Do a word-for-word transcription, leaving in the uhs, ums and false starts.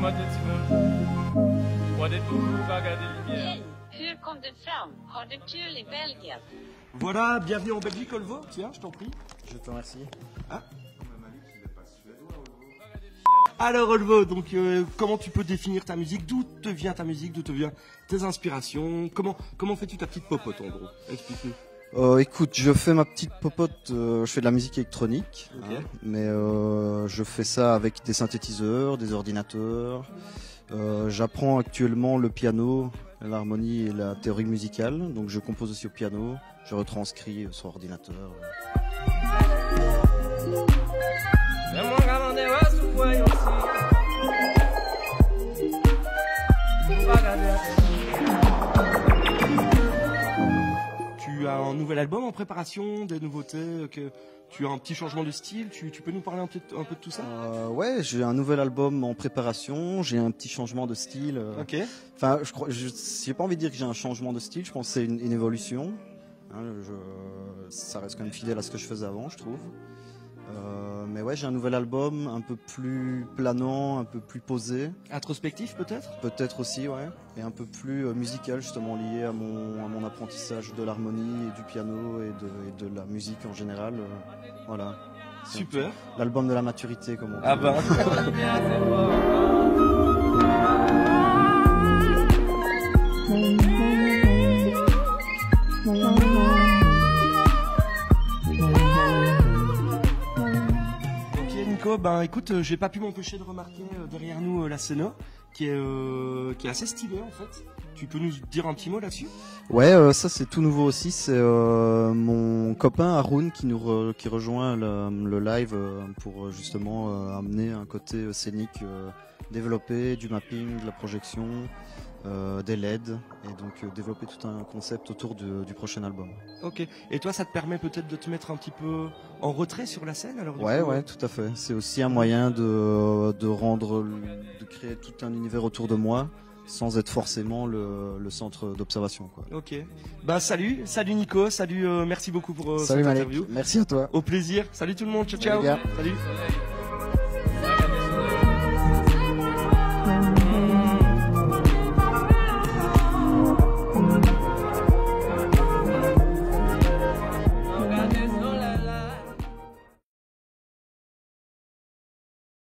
Voilà, bienvenue en Belgique, Olvo. Tiens, je t'en prie. Je te remercie. Hein? Alors Olvo, donc euh, comment tu peux définir ta musique? D'où te vient ta musique? D'où te viennent tes inspirations? Comment comment fais-tu ta petite popote en gros? Explique-nous. Euh, écoute, je fais ma petite popote, euh, je fais de la musique électronique, Okay. hein, mais euh, je fais ça avec des synthétiseurs, des ordinateurs. Euh, J'apprends actuellement le piano, l'harmonie et la théorie musicale, donc je compose aussi au piano, je retranscris sur ordinateur. Tu as un nouvel album en préparation, des nouveautés, que tu as un petit changement de style, tu, tu peux nous parler un peu, un peu de tout ça? Euh, ouais, j'ai un nouvel album en préparation, j'ai un petit changement de style. euh, Ok. Enfin, je crois, je- j'ai pas envie de dire que j'ai un changement de style, je pense que c'est une, une évolution. Hein, je- ça reste quand même fidèle à ce que je faisais avant, je trouve. Euh, mais ouais, j'ai un nouvel album un peu plus planant, un peu plus posé, Introspectif peut-être? peut-être aussi, ouais, et un peu plus euh, musical, justement lié à mon, à mon apprentissage de l'harmonie et du piano et de, et de la musique en général. euh, voilà. C'est un Super. peu l'album de la maturité, comme on dit. Ah bah. Ok Nico, ben écoute, euh, j'ai pas pu m'empêcher de remarquer euh, derrière nous euh, la scène qui est euh, qui est assez stylée en fait. Tu peux nous dire un petit mot là-dessus? Ouais, euh, ça c'est tout nouveau aussi. C'est euh, mon copain Haroun qui nous re- qui rejoint le, le live euh, pour euh, justement euh, amener un côté euh, scénique euh, développé, du mapping, de la projection, euh, des L E D et donc euh, développer tout un concept autour du, du prochain album. Ok. Et toi, ça te permet peut-être de te mettre un petit peu en retrait sur la scène alors? du Ouais, coup, ouais, tout à fait. C'est aussi un moyen de de rendre, de créer tout un univers autour de moi, sans être forcément le, le centre d'observation, quoi. Ok. Bah salut, salut Nico, salut, euh, merci beaucoup pour euh, Salut cette Malek, interview. merci à toi. Au plaisir. Salut tout le monde, ciao Salut, ciao. gars. Salut.